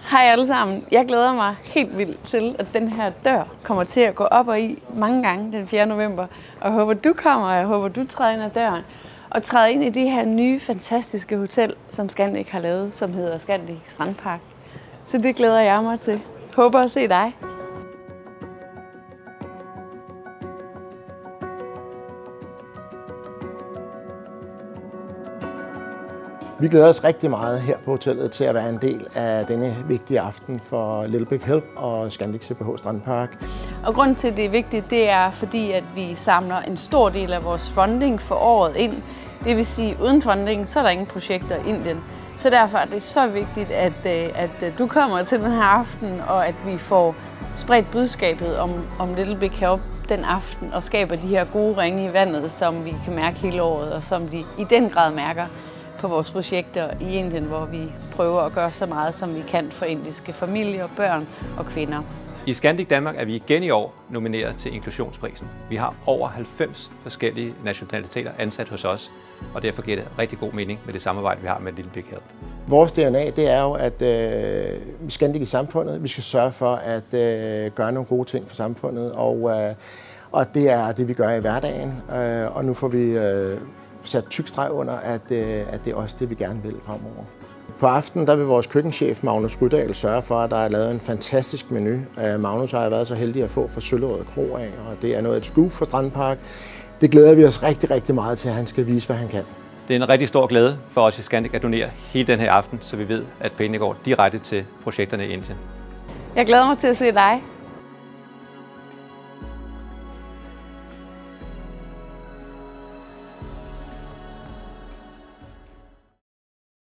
Hej alle sammen. Jeg glæder mig helt vildt til, at den her dør kommer til at gå op og i mange gange den 4. november. Og jeg håber, du kommer, og jeg håber, du træder ind ad døren og træder ind i det her nye, fantastiske hotel, som Scandic har lavet, som hedder Scandic Strandpark. Så det glæder jeg mig til. Håber at se dig. Vi glæder os rigtig meget her på hotellet til at være en del af denne vigtige aften for LittleBigHelp og Scandic CPH Strandpark. Og grunden til, at det er vigtigt, det er fordi, at vi samler en stor del af vores funding for året ind. Det vil sige, uden funding, så er der ingen projekter i Indien. Så derfor er det så vigtigt, at du kommer til den her aften, og at vi får spredt budskabet om LittleBigHelp den aften, og skaber de her gode ringe i vandet, som vi kan mærke hele året, og som de i den grad mærker på vores projekter i Indien, hvor vi prøver at gøre så meget, som vi kan for indiske familier, børn og kvinder. I Scandic Danmark er vi igen i år nomineret til Inklusionsprisen. Vi har over 90 forskellige nationaliteter ansat hos os, og derfor giver det rigtig god mening med det samarbejde, vi har med LittleBigHelp. Vores DNA, det er jo, at Scandic i samfundet, vi skal sørge for at gøre nogle gode ting for samfundet, og det er det, vi gør i hverdagen, og nu får vi sat tyk streg under, at det er også det, vi gerne vil fremover. På aftenen der vil vores køkkenchef Magnus Rydahl sørge for, at der er lavet en fantastisk menu. Magnus har været så heldig at få fra Søllerød Kro af, og det er noget af et scoop for Strandpark. Det glæder vi os rigtig, rigtig meget til, at han skal vise, hvad han kan. Det er en rigtig stor glæde for os i Scandic at donere hele den her aften, så vi ved, at pengene går direkte til projekterne i Indien. Jeg glæder mig til at se dig.